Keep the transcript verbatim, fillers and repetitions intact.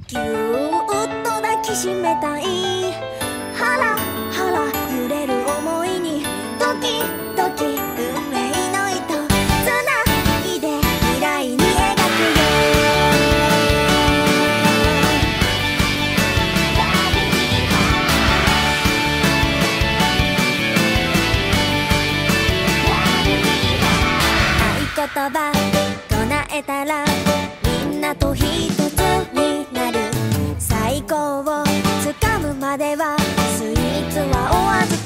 ぎゅーっと抱きしめたい。ハラハラ揺れる想いにドキドキ運命の糸つないで未来に描くよ。合言葉唱えたらみんなと一つになる。最高をつかむまではスイーツはお預け。